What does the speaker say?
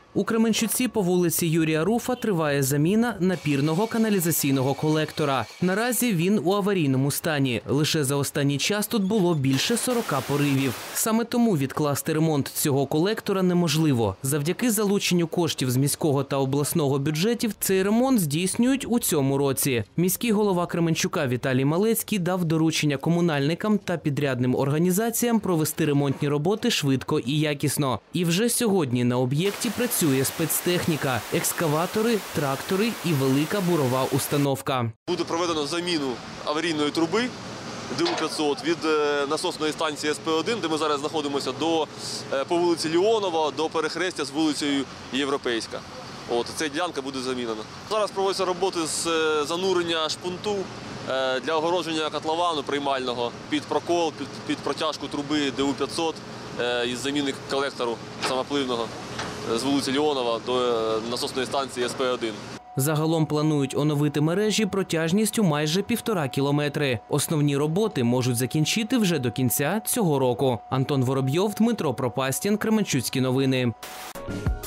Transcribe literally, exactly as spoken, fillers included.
У Кременчуці по вулиці Юрія Руфа триває заміна напірного каналізаційного колектора. Наразі він у аварійному стані. Лише за останній час тут було більше сорока поривів. Саме тому відкласти ремонт цього колектора неможливо. Завдяки залученню коштів з міського та обласного бюджетів цей ремонт здійснюють у цьому році. Міський голова Кременчука Віталій Малецький дав доручення комунальникам та підрядним організаціям провести ремонтні роботи швидко і якісно. І вже сьогодні на об'єкті працює Працює спецтехніка, екскаватори, трактори і велика бурова установка. Буде проведено заміну аварійної труби Д У п'ятсот від насосної станції С П один, де ми зараз знаходимося, до, по вулиці Леонова, до перехрестя з вулицею Європейська. От, ця ділянка буде замінена. Зараз проводяться роботи з занурення шпунту для огородження котловану приймального під прокол, під, під протяжку труби Д У п'ятсот із заміни колектору самопливного з вулиці Леонова до насосної станції С П один. Загалом планують оновити мережі протяжністю майже півтора кілометри. Основні роботи можуть закінчити вже до кінця цього року. Антон Воробйов, Дмитро Пропастін, Кременчуцькі новини.